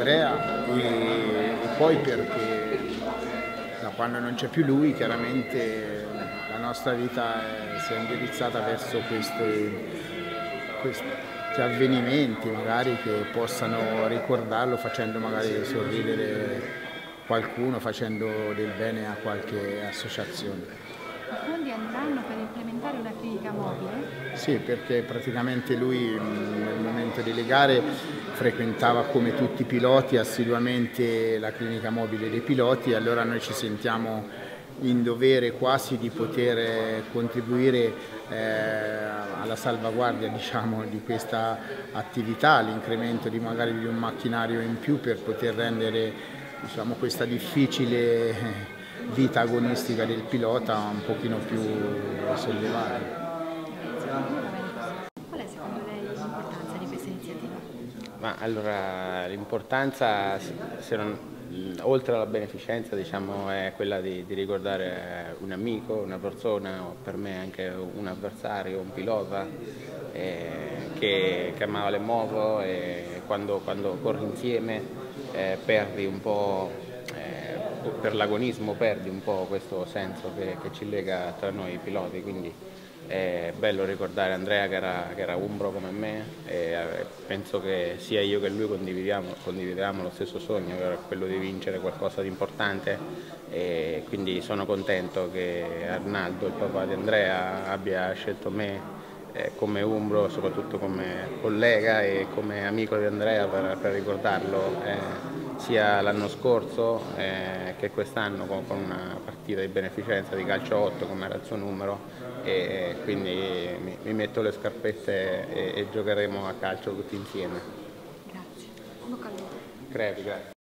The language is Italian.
Andrea e poi perché da quando non c'è più lui chiaramente la nostra vita si è indirizzata verso questi avvenimenti magari che possano ricordarlo facendo magari sorridere qualcuno, facendo del bene a qualche associazione. I fondi andranno per implementare una clinica mobile? Sì, perché praticamente lui nel momento delle gare frequentava come tutti i piloti assiduamente la clinica mobile dei piloti e allora noi ci sentiamo in dovere quasi di poter contribuire alla salvaguardia, diciamo, di questa attività, all'incremento di magari di un macchinario in più per poter rendere, diciamo, questa difficile vita agonistica del pilota un pochino più sollevata. Qual è secondo lei l'importanza di questa iniziativa? Ma allora l'importanza, oltre alla beneficenza, diciamo, è quella di ricordare un amico, una persona, o per me anche un avversario, un pilota che amava le moto e quando corri insieme perdi un po', per l'agonismo perdi un po' questo senso che ci lega tra noi piloti, quindi è bello ricordare Andrea che era umbro come me e penso che sia io che lui condividiamo lo stesso sogno, che era quello di vincere qualcosa di importante, e quindi sono contento che Arnaldo, il papà di Andrea, abbia scelto me come umbro, soprattutto come collega e come amico di Andrea per ricordarlo sia l'anno scorso che quest'anno con una partita di beneficenza di calcio 8 come era il suo numero, e quindi mi metto le scarpette e giocheremo a calcio tutti insieme. Grazie. Bocca al lupo. Crepi, grazie.